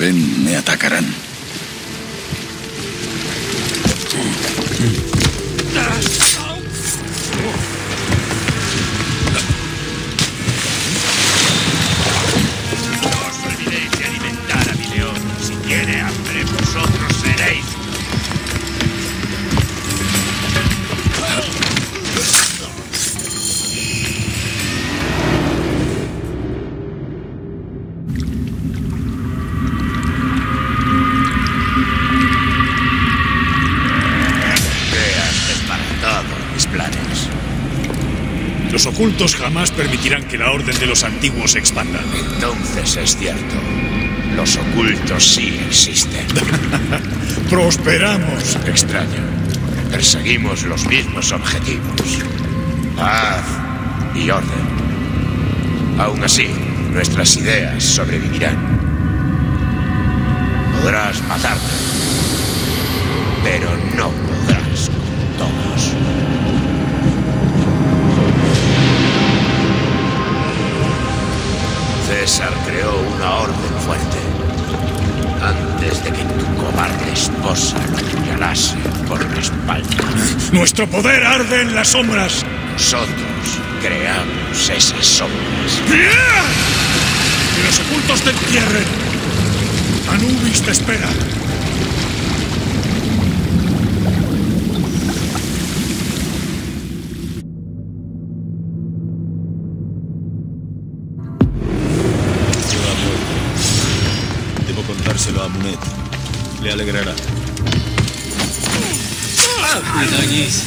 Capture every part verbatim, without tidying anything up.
Orden, me atacarán. No os olvidéis de alimentar a mi león. Si tiene hambre, vosotros seréis. Los ocultos jamás permitirán que la Orden de los Antiguos se expanda. Entonces es cierto. Los ocultos sí existen. ¡Prosperamos! Extraño. Perseguimos los mismos objetivos. Paz y orden. Aún así, nuestras ideas sobrevivirán. Podrás matarme, pero no podrás con todos. César creó una orden fuerte antes de que tu cobarde esposa lo apuñalase por la espalda. ¡Nuestro poder arde en las sombras! Nosotros creamos esas sombras. ¡Que los ocultos te entierren! Anubis te espera. Contárselo a Munet. Le alegrará. Adonis.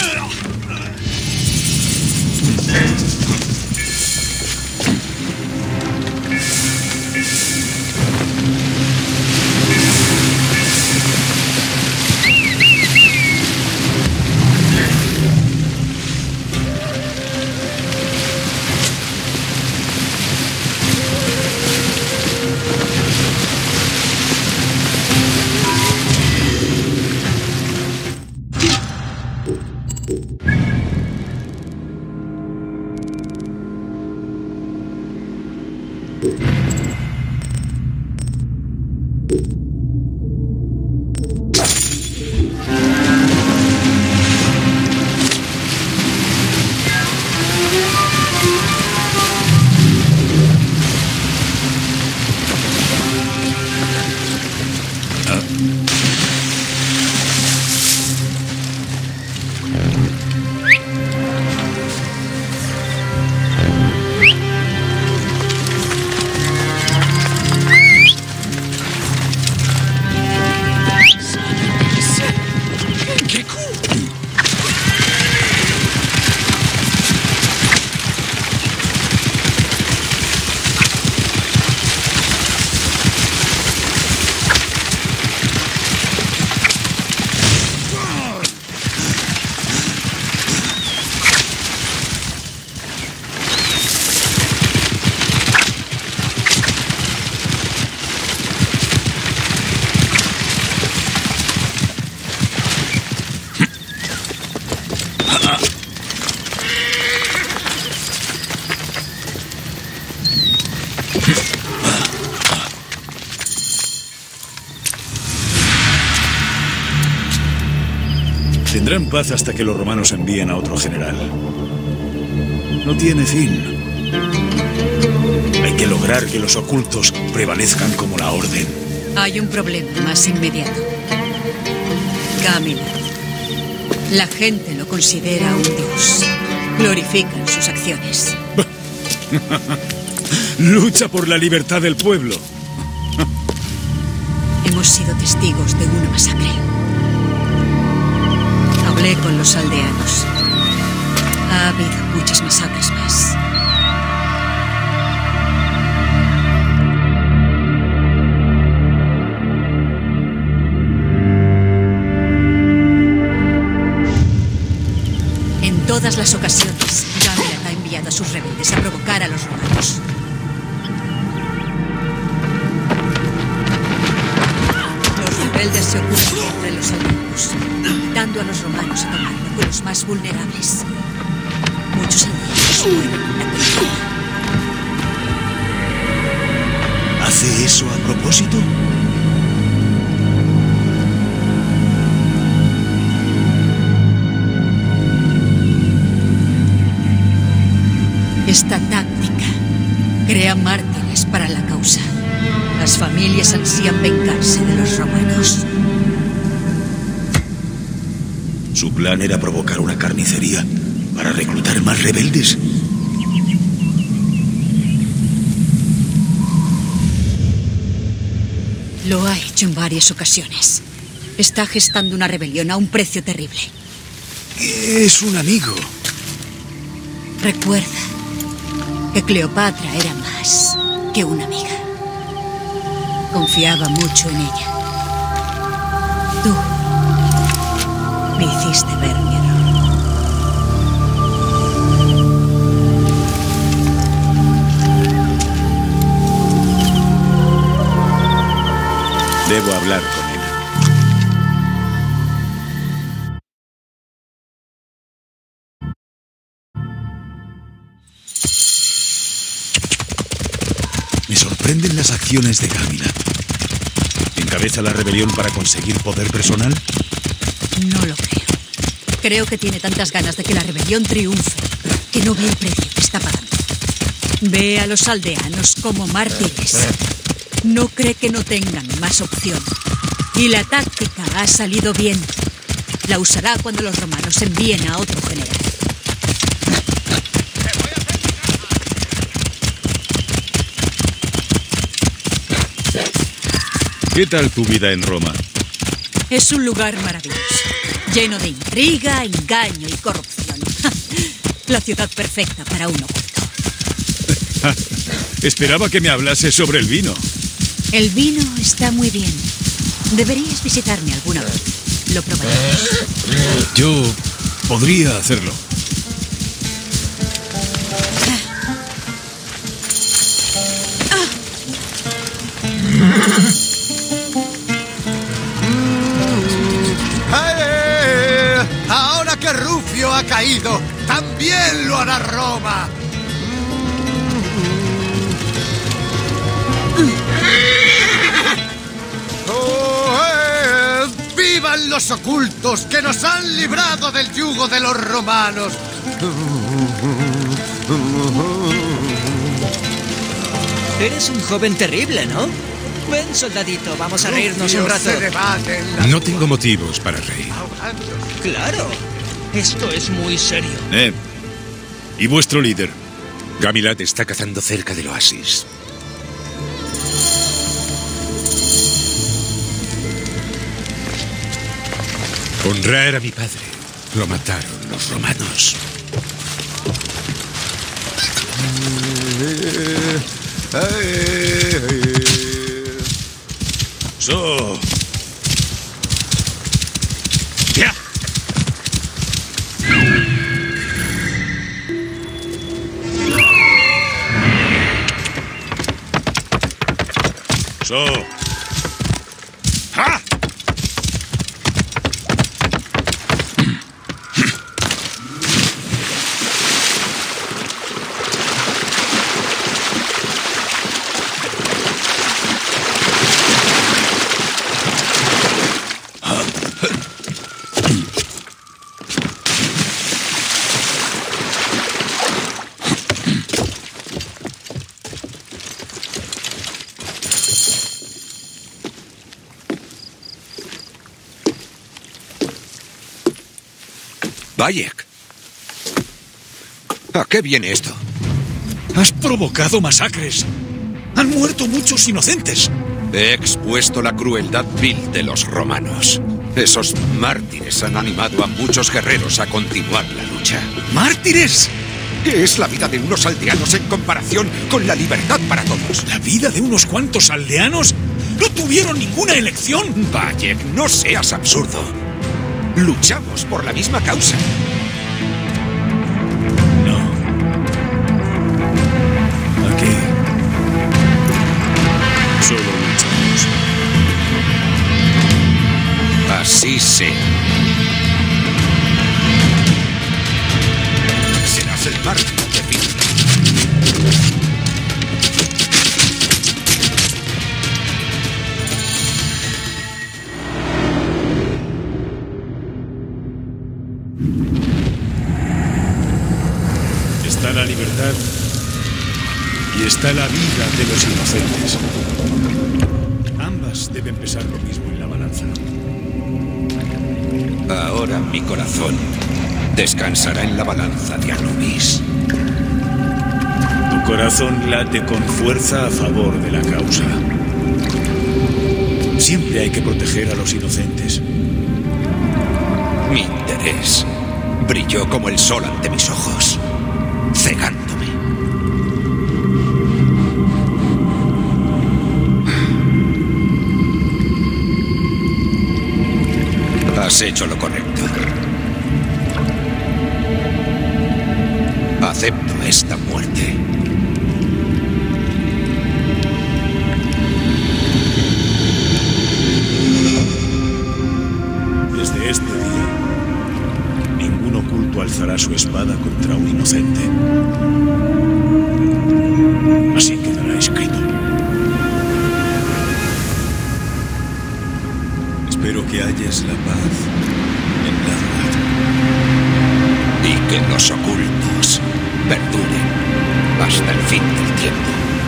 Tendrán paz hasta que los romanos envíen a otro general. No tiene fin. Hay que lograr que los ocultos prevalezcan como la orden. Hay un problema más inmediato. Camila. La gente lo considera un dios. Glorifican sus acciones. Lucha por la libertad del pueblo. Hemos sido testigos de una masacre. Hablé con los aldeanos. Ha habido muchas masacres más. En todas las ocasiones, Gamilat ha enviado a sus rebeldes a provocar a los romanos. Los rebeldes se ocultan entre los aldeanos, invitando a los romanos a tomarlo con los más vulnerables. Muchos aldeanos mueren en la contienda. ¿Hace eso a propósito? Esta táctica crea mártires para la causa. Las familias ansían vengarse de los romanos. Su plan era provocar una carnicería para reclutar más rebeldes. Lo ha hecho en varias ocasiones. Está gestando una rebelión a un precio terrible. Es un amigo. Recuerda que Cleopatra era más que una amiga. Confiaba mucho en ella. Tú me hiciste ver mi error. Debo hablar con él. Me sorprenden las acciones de Gámila. ¿Encabeza la rebelión para conseguir poder personal? No lo creo. Creo que tiene tantas ganas de que la rebelión triunfe que no ve el precio que está pagando. Ve a los aldeanos como mártires. No cree que no tengan más opción. Y la táctica ha salido bien. La usará cuando los romanos envíen a otro general. ¿Qué tal tu vida en Roma? Es un lugar maravilloso, lleno de intriga, engaño y corrupción. La ciudad perfecta para un oculto. Esperaba que me hablase sobre el vino. El vino está muy bien. Deberías visitarme alguna vez. Lo probaremos. Yo podría hacerlo. ¡Eh! Ahora que Rufio ha caído, también lo hará Roma. ¡Oh, eh! ¡Vivan los ocultos que nos han librado del yugo de los romanos! Eres un joven terrible, ¿no? Ven, soldadito, vamos a reírnos un rato. Se debate en la No tengo motivos para reír. ahogándose. Claro. Esto es muy serio. Eh. ¿Y vuestro líder? Gamilat está cazando cerca del oasis. Honrar a mi padre. Lo mataron los romanos. So. ¡Ya! So. ¡Ja! Bayek. ¿A qué viene esto? Has provocado masacres. Han muerto muchos inocentes. He expuesto la crueldad vil de los romanos. Esos mártires han animado a muchos guerreros a continuar la lucha. ¡Mártires! ¿Qué es la vida de unos aldeanos en comparación con la libertad para todos? ¿La vida de unos cuantos aldeanos? ¡No tuvieron ninguna elección! Bayek, no seas absurdo. Luchamos por la misma causa. No. Aquí. Solo luchamos. Así sea. Serás el mártir de fin. Está la libertad Y está la vida de los inocentes. Ambas deben pesar lo mismo en la balanza. Ahora mi corazón descansará en la balanza de Anubis. Tu corazón late con fuerza a favor de la causa. Siempre hay que proteger a los inocentes. Mi interés brilló como el sol ante mis ojos, cegándome. Has hecho lo correcto. Acepto esta muerte. Desde este día, ningún oculto alzará su espada contra un inocente. Así quedará escrito. Espero que halles la paz en la ciudad. Y que los ocultos perduren hasta el fin del tiempo.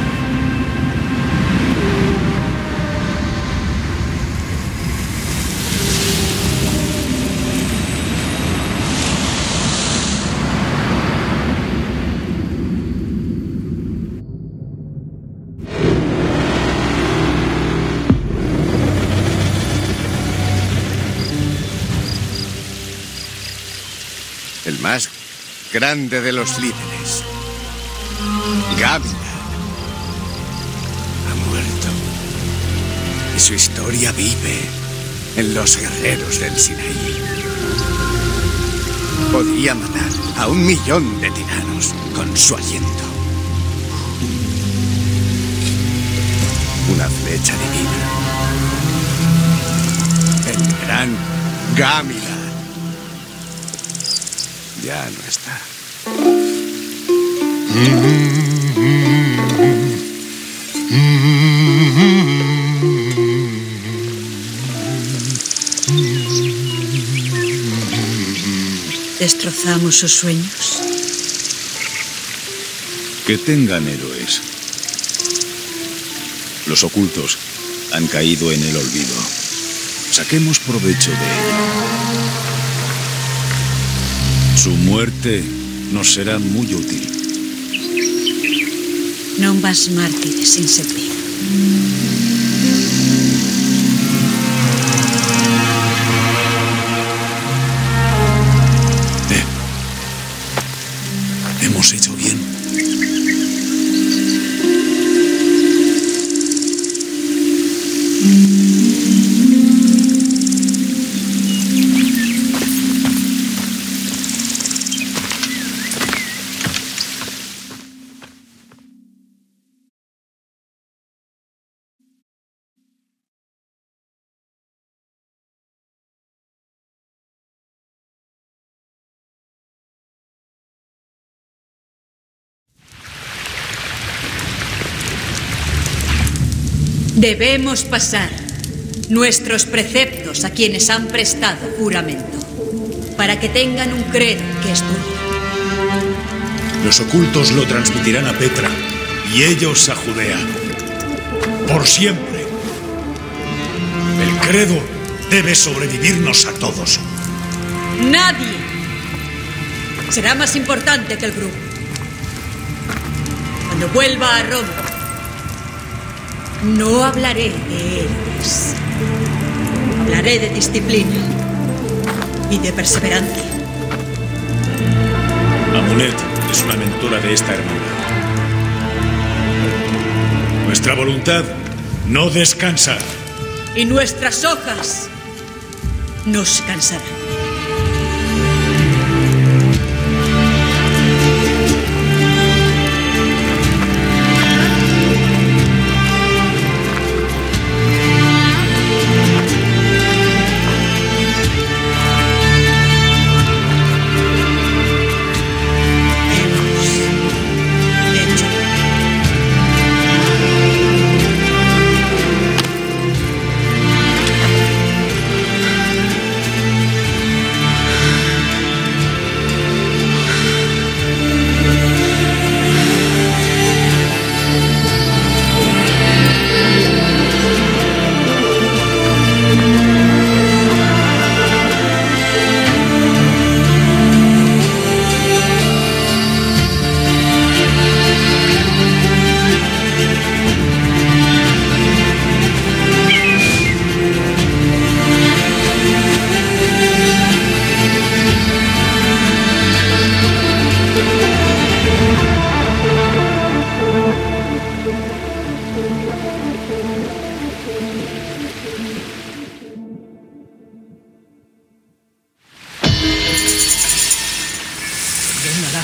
El más grande de los líderes, Gamila, ha muerto. Y su historia vive en los guerreros del Sinaí. Podía matar a un millón de tiranos con su aliento. Una flecha divina. El gran Gamila ya no está. ¿Destrozamos sus sueños? Que tengan héroes. Los ocultos han caído en el olvido. Saquemos provecho de ello. Su muerte nos será muy útil. No más mártires sin servir. Eh. Hemos hecho bien. Debemos pasar nuestros preceptos a quienes han prestado juramento, para que tengan un credo que estudien. Los ocultos lo transmitirán a Petra y ellos a Judea. Por siempre. El credo debe sobrevivirnos a todos. Nadie será más importante que el grupo. Cuando vuelva a Roma, no hablaré de héroes. Hablaré de disciplina y de perseverancia. Amulet es una mentora de esta hermandad. Nuestra voluntad no descansa. Y nuestras hojas nos cansarán.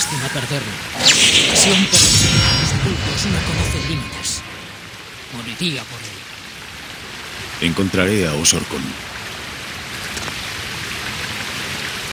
lástima perderlo. Pasión por los ocultos no conoce límites. Moriría por él. Encontraré a Osorkon.